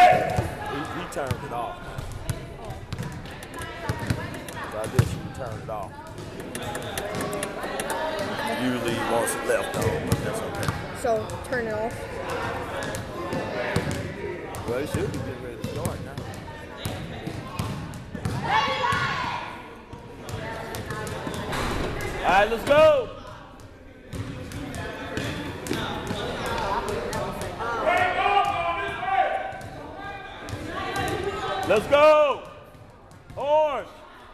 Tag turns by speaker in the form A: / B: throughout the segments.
A: He turned it off. I guess you can turn it off. Usually he wants it left on, but that's okay.
B: So turn it off.
A: Well, it should be getting ready to start now. All right, let's go. Let's go. Orange.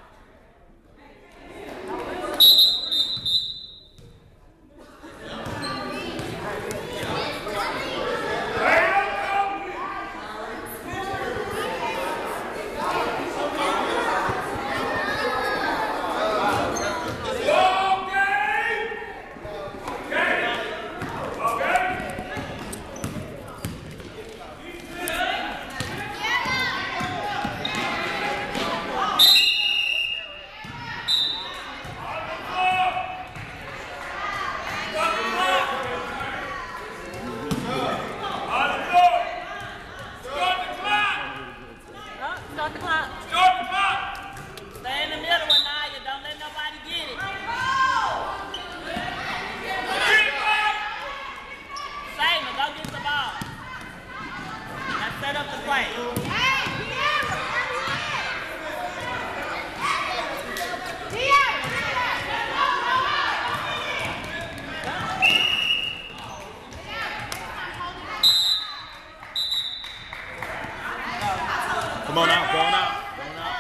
A: Come on out, going out, going out.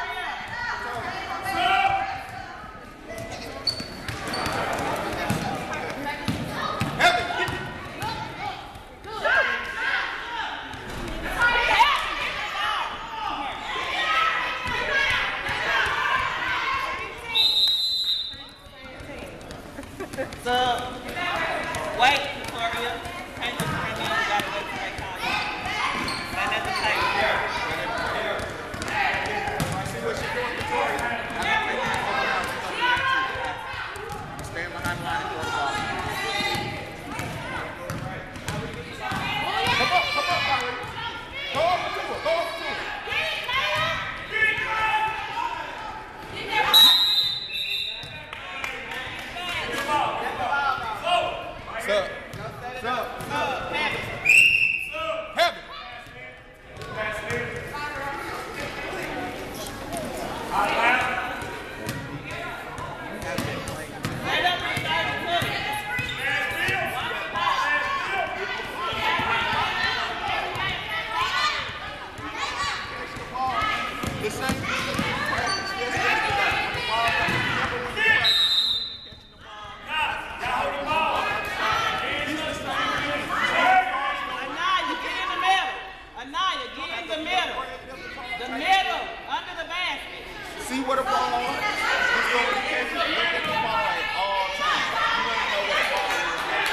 C: Wait, Victoria. Can't just bring in. You gotta wait till they call you. Stand at the table.
D: See what she's doing, Victoria. Stand behind the line and throw the ball. Come up, Kyrie. Go over to her. Go over to her. See what a ball is. He's going to catch it. Look at the ball at all times. You don't know what the ball is.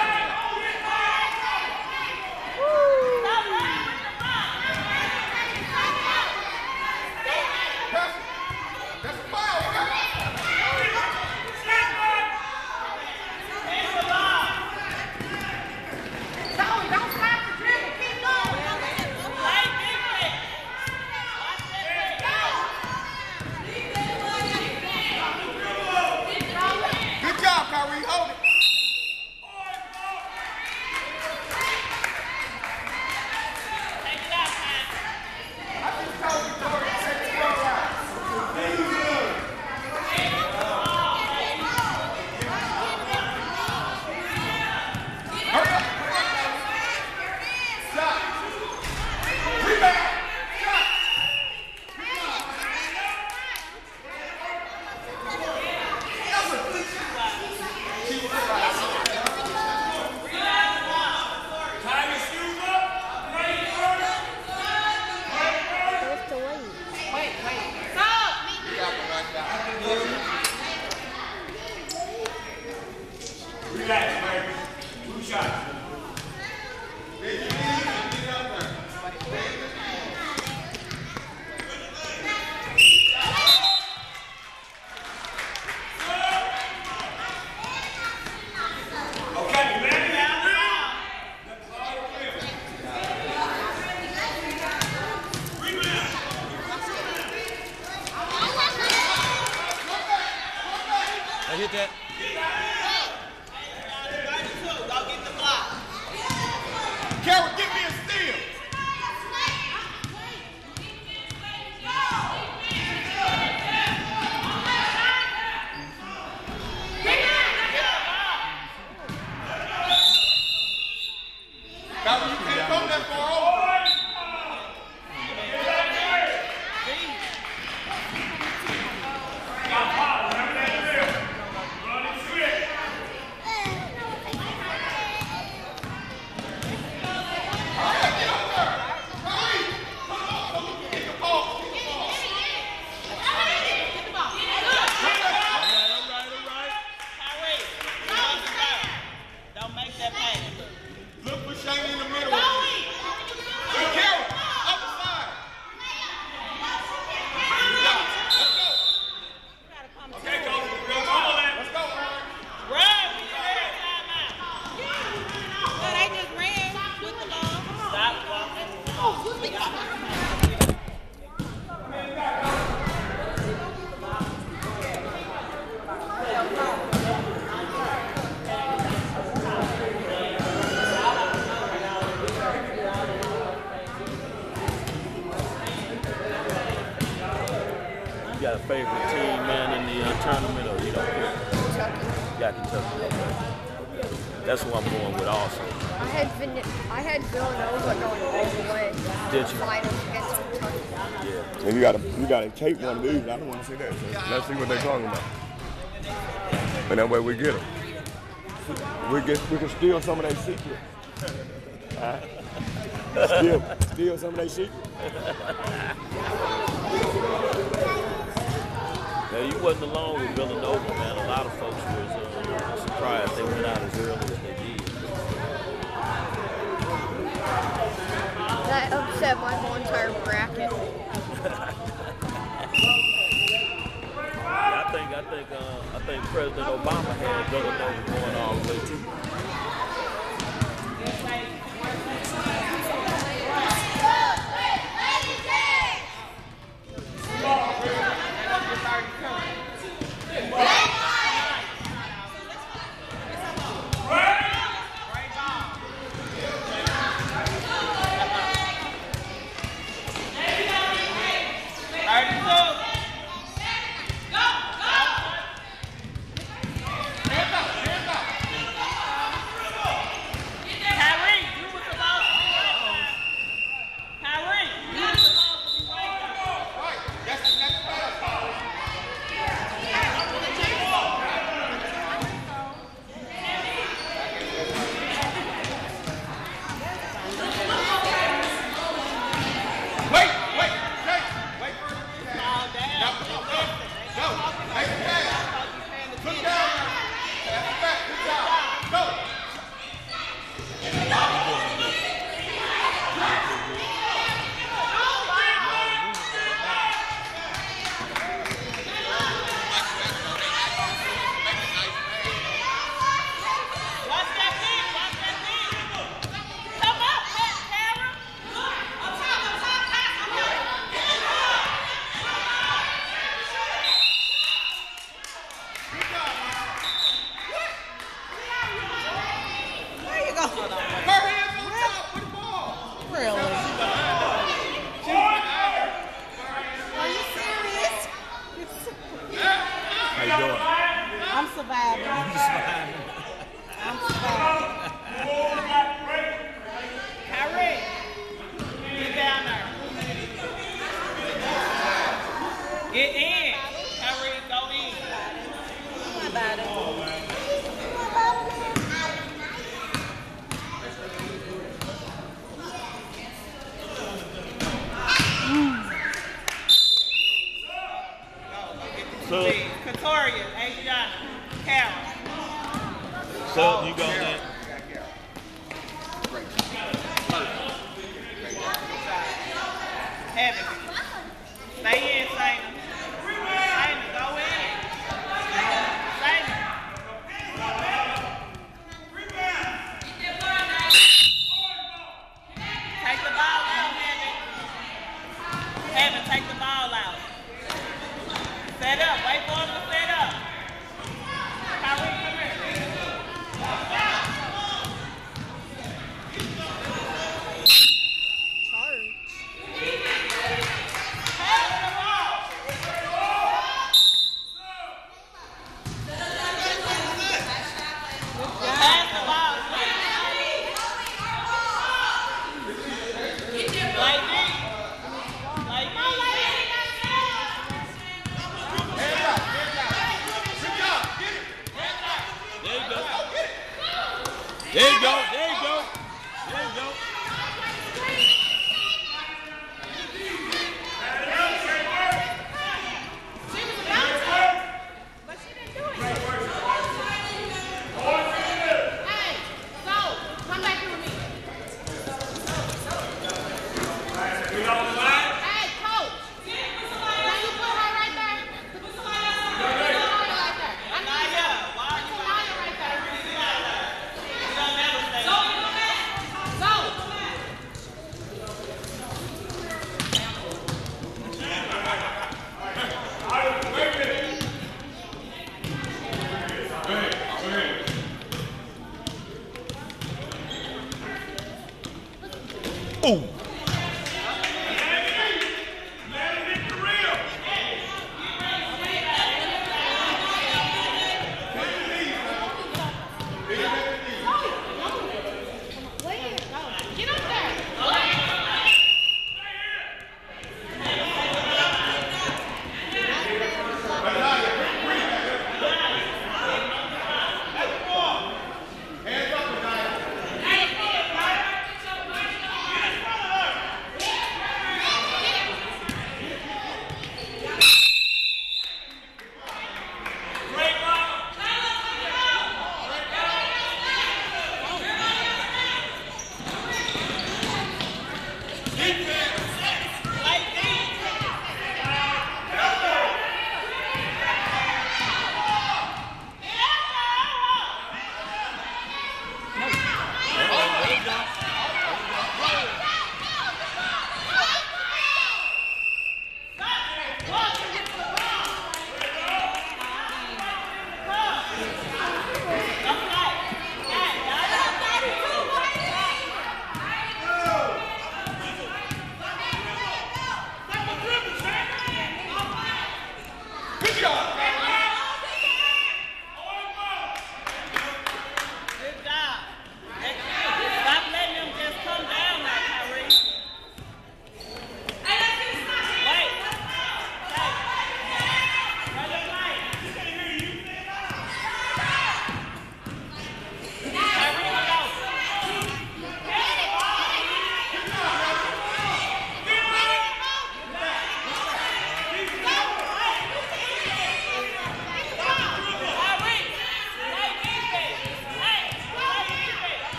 D: That's a foul. Don't stop the dribble. Keep going.
A: get that?
C: Go get the block.
D: Carol, give me a steal. Carol, you can't come that far over.
C: Don't make that pass.
D: Look for Shane in the middle. Hey, Carol, other side. Let's go. Okay, coach. Come on, man. Let's go, Ryan.
C: Run! Timeout.
B: No, they just ran with the ball.
C: Stop walking.
A: You got a favorite team, man, in the tournament, or you don't care? You got Kentucky. Okay. That's who I'm going with also.
E: I had Villanova going all the way.
A: Did you?
E: Finals against Kentucky.
A: Yeah.
F: And you gotta tape one of these. I don't want to see that. So let's see what they're talking about. And that way we get them. We can steal some of their secrets. Steal some of their secrets.
A: Now, you wasn't alone with Villanova, man. A lot of folks was surprised they went out as early as they did.
E: That upset my whole entire bracket.
A: Yeah, I think President Obama had Villanova going all the way too.
B: I'm surviving. I'm surviving.
C: Kyrie, get down there. Get in. Kyrie, go in.
B: How about it?
A: So,
C: Katoria, Adriana, Carol.
A: so you go in.
C: Heaven. Stay in, Saint. Saint, go in. Saint. Take the ball out, Heaven. Heaven, take the ball out. Set up. Wait for him to set up.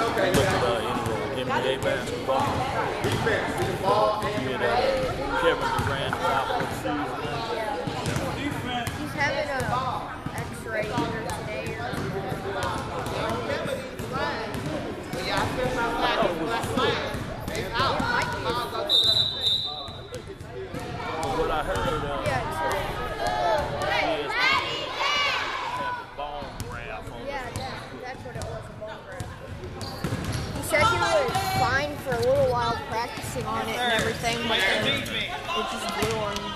D: okay.
A: Look at NBA basketball.
D: Defense, the ball and
A: You
D: the
A: know, Kevin Durant top of the season.
E: He's having a X-ray either today or
A: What I heard,
E: yeah, today.
A: he has have a bone graft on
E: Yeah, that's what it was, a bone graft. He said he was fine for a little while practicing on it and everything, but then it just blew on him.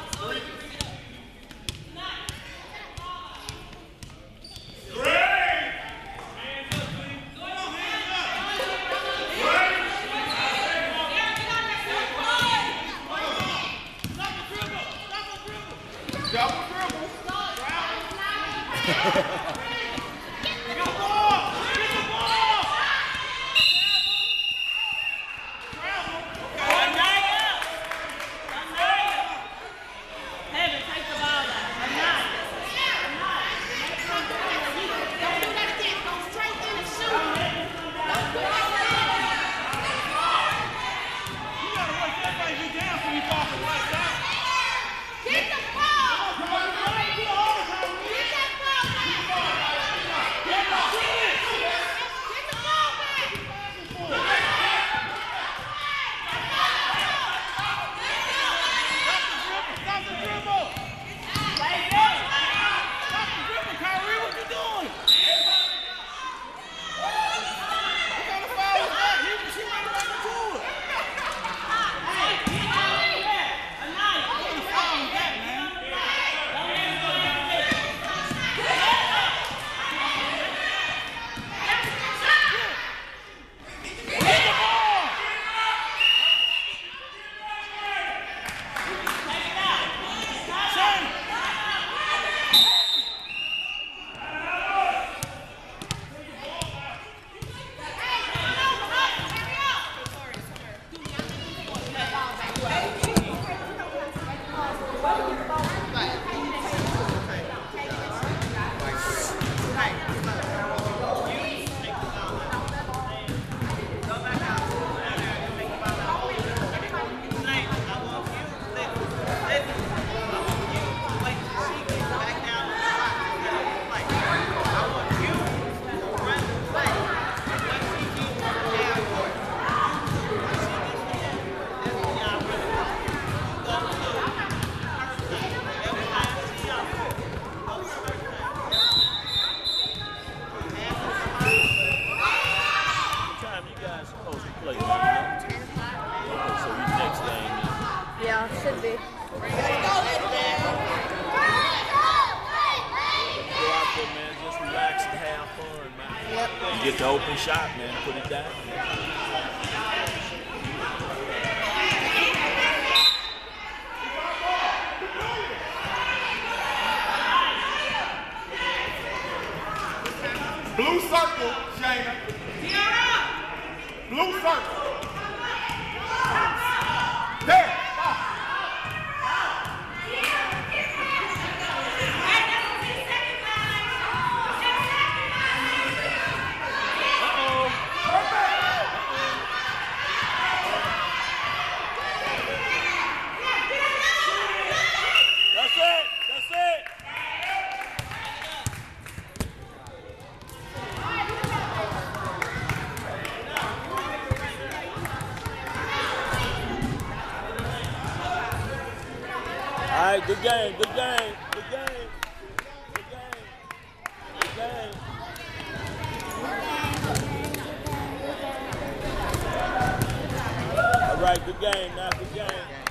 D: double dribble.
E: Yeah, should be.
A: Go out there, man, just relax and have fun, man.
E: Yep.
A: You get the open shot, man, put it down.
D: Blue circle, Shayna. Blue circle. There.
A: That's it. That's it. All right, good game, good game, good game, good game, good game. All right, good game now, good game.